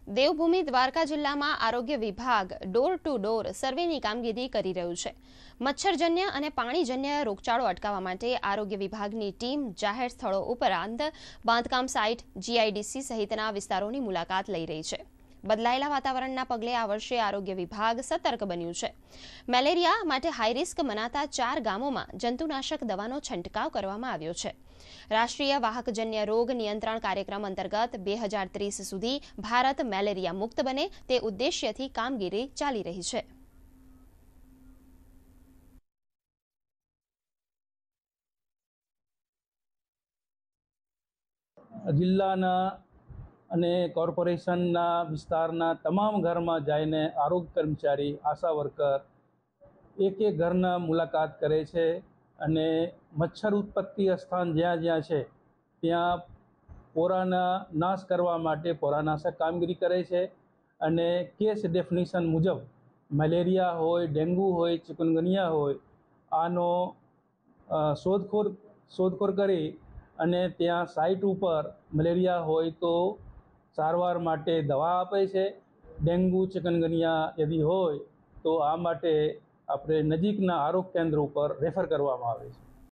દેવભૂમિ દ્વારકા જિલ્લામાં આરોગ્ય વિભાગ ડોર ટુ ડોર સર્વેની કામગીરી કરી રહ્યું છે। મચ્છરજન્ય અને પાણીજન્ય રોગચાળો અટકાવવા માટે આરોગ્ય વિભાગની ટીમ જાહેર સ્થળો ઉપરાંત બાંધકામ સાઇટ, જીઆઈડીસી સહિતના વિસ્તારોની મુલાકાત લઈ રહી છે। બદલાયેલા વાતાવરણના પગલે આ વર્ષે આરોગ્ય વિભાગ સતર્ક બન્યું છે। મેલેરિયા માટે હાઈરિસ્ક મનાતા 4 ગામોમાં જંતુનાશક દવાનો છંટકાવ કરવામાં આવ્યો છે। રાષ્ટ્રીય વાહકજન્ય રોગ નિયંત્રણ કાર્યક્રમ અંતર્ગત 2030 સુધી ભારત મેલેરિયા મુક્ત બને તે ઉદ્દેશ્યથી કામગીરી ચાલી રહી છે। જિલ્લાના અને કોર્પોરેશનના વિસ્તારના તમામ ઘરમાં જઈને આરોગ્ય કર્મચારી, આશા વર્કર એક ઘરના મુલાકાત કરે છે અને મચ્છર ઉત્પત્તિ સ્થાન જ્યાં જ્યાં છે ત્યાં પોરાના નાશ કરવા માટે પોરાનાશક કામગીરી કરે છે અને કેસ ડેફિનેશન મુજબ મલેરિયા હોય, ડેન્ગ્યુ હોય, ચિકનગુનિયા હોય આનો શોધખોળ કરી અને ત્યાં સાઇટ ઉપર મલેરિયા હોય તો સારવાર માટે દવા આપે છે। ડેન્ગ્યુ, ચિકનગુનિયા યદિ હોય તો આ માટે આપણે નજીકના આરોગ્ય કેન્દ્ર ઉપર રેફર કરવામાં આવે છે।